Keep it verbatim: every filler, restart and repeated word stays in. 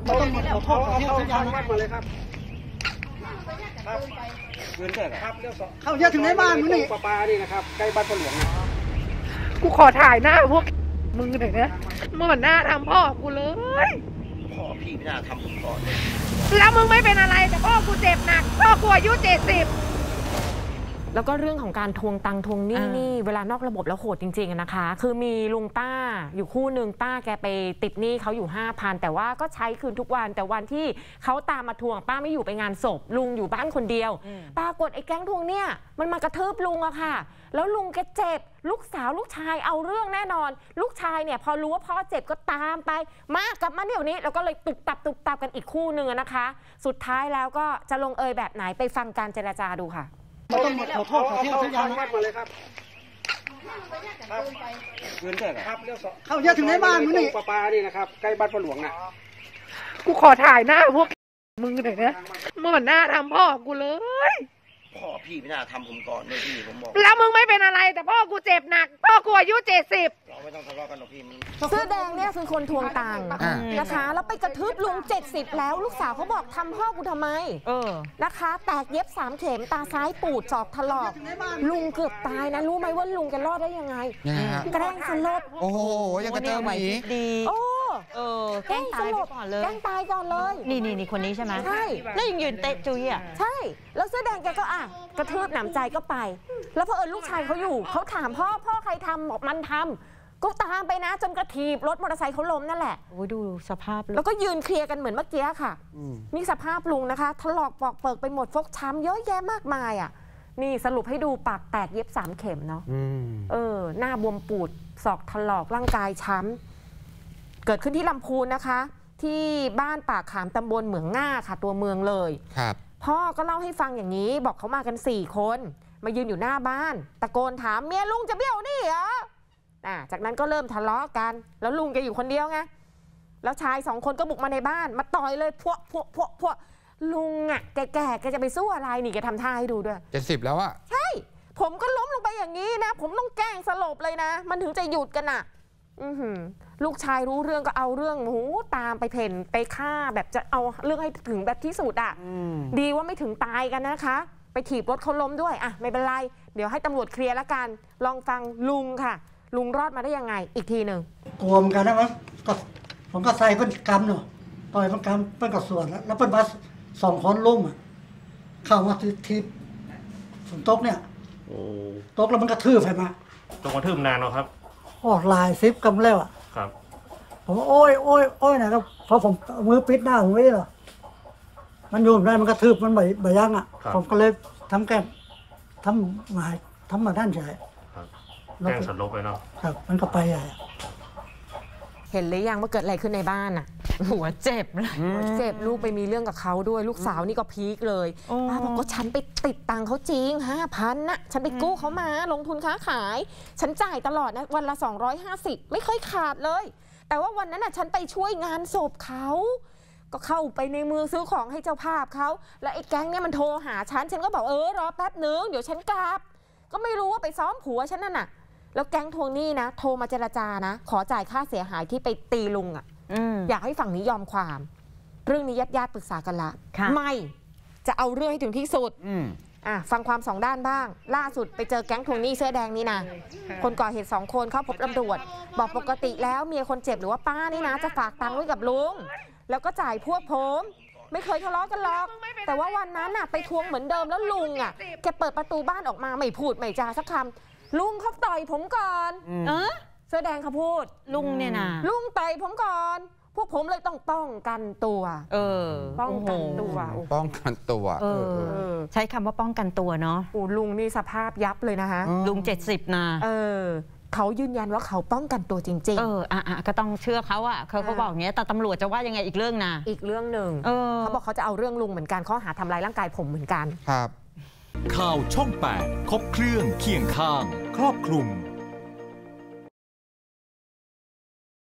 เราต้องมาขอโทษขอเที่ยวสัญญาณมาเลยครับครับเงินเท่าไหร่ครับเข้าเยอะถึงในบ้านมึงนี่ปลาปลานี่นะครับใกล้บ้านพ่อหลวงนะกูขอถ่ายหน้าพวกมึงหน่อยนะเมื่อวันหน้าทำพ่อกูเลยพ่อพี่ไม่น่าทำผมก่อนแล้วมึงไม่เป็นอะไรแต่พ่อกูเจ็บหนักพ่อกูอายุเจ็ดสิบแล้วก็เรื่องของการทวงตังทวงหนี้นี่เวลานอกระบบแล้วโหดจริงๆนะคะคือมีลุงป้าอยู่คู่หนึ่งป้าแกไปติดหนี้เขาอยู่ห้าพันแต่ว่าก็ใช้คืนทุกวันแต่วันที่เขาตามมาทวงป้าไม่อยู่ไปงานศพลุงอยู่บ้านคนเดียวปรากฏไอ้แก๊งทวงเนี่ยมันมากระทืบลุงอะค่ะแล้วลุงแกเจ็บลูกสาวลูกชายเอาเรื่องแน่นอนลูกชายเนี่ยพอรู้ว่าพ่อเจ็บก็ตามไปมากลับมาเดี๋ยวนี้แล้วก็เลยตุบตับตุบตับกันอีกคู่หนึ่งนะคะสุดท้ายแล้วก็จะลงเอยแบบไหนไปฟังการเจรจาดูค่ะเราต้องมาขอโทษขอเที่ยวสัญญาณมาเลยครับครับเงินเท่าไหร่ครับเข้าเยอะถึงในบ้านมึงนี่ปลาปลานี่นะครับใกล้บ้านพ่อหลวงนะกูขอถ่ายหน้าพวกมึงหน่อยนะเมื่อวันหน้าทำพ่อกูเลยพ่อพี่ไม่น่าทำผมก่อนเลยพี่ผมบอกแล้วมึงไม่เป็นอะไรแต่พ่อกูเจ็บหนักพ่อกูอายุเจ็ดสิบเราไม่ต้องทะเลาะกันหรอกพี่เสื้อแดงเนี่ยคือคนทวงตังค์นะคะแล้วไปกระทืบลุงเจ็ดสิบแล้วลูกสาวเขาบอกทำพ่อกูทำไมเออนะคะแตกเย็บสามเข็มตาซ้ายปูดศอกถลอกลุงเกือบตายนะรู้ไหมว่าลุงแกรอดได้ยังไงแกล้งสลบโอ้โหยังกระเจิงหนีดีโอ้เออแกล้งตายก่อนเลยแกล้งตายก่อนเลยนี่นี่นี่คนนี้ใช่ไหมใช่แล้วยังยืนเตะจุยอ่ะใช่แล้วเสื้อแดงแกก็อ่ะกระทืบหนำใจก็ไปแล้วพอเออลูกชายเขาอยู่เขาถามพ่อพ่อใครทำบอกมันทำก็ตามไปนะจนกระถีบรถมอเตอร์ไซค์เขาล้มนั่นแหละโอ้ยดูสภาพแล้วก็ยืนเคลียร์กันเหมือนเมื่อกี้ค่ะนี่สภาพลุงนะคะถลอกปอกเปิกไปหมดฟกช้ำเยอะแยะมากมายอ่ะนี่สรุปให้ดูปากแตกเย็บสามเข็มเนาะเออหน้าบวมปูดศอกถลอกร่างกายช้ำเกิดขึ้นที่ลำพูนนะคะที่บ้านปากขามตำบลเหมืองง่าค่ะตัวเมืองเลยครับพ่อก็เล่าให้ฟังอย่างนี้บอกเขามากันสี่คนมายืนอยู่หน้าบ้านตะโกนถามเมียลุงจะเบี้ยวนี่เหรออ่าจากนั้นก็เริ่มทะเลาะกันแล้วลุงแกอยู่คนเดียวไงแล้วชายสองคนก็บุกมาในบ้านมาต่อยเลยพวกพวกพวกพวกลุงอ่ะแก่แก่แกจะไปสู้อะไรนี่แกทำท่าให้ดูด้วยเจ็ดสิบแล้วอะใช่ผมก็ล้มลงไปอย่างนี้นะผมต้องแกล้งสลบเลยนะมันถึงจะหยุดกันอ่ะอือหือลูกชายรู้เรื่องก็เอาเรื่องหูตามไปเพ่นไปฆ่าแบบจะเอาเรื่องให้ถึงแบบที่สุดอ่ะดีว่าไม่ถึงตายกันนะคะไปถีบรถเขาล้มด้วยอ่ะไม่เป็นไรเดี๋ยวให้ตำรวจเคลียร์ละกันลองฟังลุงค่ะลุงรอดมาได้ยังไงอีกทีหนึ่งกลัวเหมือนกันนะมั้งก็ผมก็ใส่เพิ่นกำเนาะต่อยเพิ่นกำเพิ่นก็สวนแล้วแล้วเพิ่นมาสองคนล้มอ่ะเข้ามาทีทีฝนตกเนี่ยตกแล้วมันกระทืบไปมาตกกระทืบนานเนาะครับโอ้ลายซิปกำแล้วอ่ะครับผมโอ้ยโอ้ยโอ้ยนะครับพอผมมือปิดหน้าผมไว้เหรอมันโยมได้มันกระทืบมันใบใบย่างอ่ะผมก็เลยทำแก้มทำหมายทำมาด้านใหญ่แกล้งสลบไปเนาะครับมันก็ไปใหญ่เห็นหรือยังว่าเกิดอะไรขึ้นในบ้านอ่ะหัวเจ็บเลยเจ็บลูกไปมีเรื่องกับเขาด้วยลูกสาวนี่ก็พีคเลยป้าบอกว่าฉันไปติดตังเขาจริงห้าพันนะฉันไปกู้เขามาลงทุนค้าขายฉันจ่ายตลอดนะวันละสองร้อยห้าสิบไม่เคยขาดเลยแต่ว่าวันนั้นน่ะฉันไปช่วยงานศพเขาก็เข้าไปในมือซื้อของให้เจ้าภาพเขาแล้วไอ้แก๊งเนี่ยมันโทรหาฉันฉันก็บอกเออรอแป๊บนึงเดี๋ยวฉันกลับก็ไม่รู้ว่าไปซ้อมผัวฉันนั่นน่ะแล้วแก๊งทวงหนี้นะโทรมาเจรจานะขอจ่ายค่าเสียหายที่ไปตีลุงอ่ะอยากให้ฝั่งนี้ยอมความเรื่องนี้ญาติญาติปรึกษากันละไม่จะเอาเรื่องให้ถึงที่สุดอ่ะฟังความสองด้านบ้างล่าสุดไปเจอแก๊งทวงหนี้เสื้อแดงนี่นะคนก่อเหตุสองคนเข้าพบตำรวจบอกปกติแล้วเมียคนเจ็บหรือว่าป้านี่นะจะฝากตังค์ไว้กับลุงแล้วก็จ่ายพวกผมไม่เคยทะเลาะกันหรอกแต่ว่าวันนั้นน่ะไปทวงเหมือนเดิมแล้วลุงอ่ะแกเปิดประตูบ้านออกมาไม่พูดไม่จาสักคำลุงเขาต่อยผมก่อนเออเสื้อแดงเขาพูดลุงเนี่ยนะลุงต่อยผมก่อนพวกผมเลยต้องป้องกันตัวเออป้องกันตัวป้องกันตัวเออใช้คำว่าป้องกันตัวเนาะโอ้ลุงนี่สภาพยับเลยนะคะลุงเจ็ดสิบนะเออเขายืนยันว่าเขาป้องกันตัวจริงๆเอออ่ะก็ต้องเชื่อเขาอ่ะเขาเขาบอกอย่างเงี้ยแต่ตำรวจจะว่ายังไงอีกเรื่องนะอีกเรื่องหนึ่งเขาบอกเขาจะเอาเรื่องลุงเหมือนกันข้อหาทำลายร่างกายผมเหมือนกันครับข่าวช่องแปดครบเครื่องเคียงข้างครอบคลุม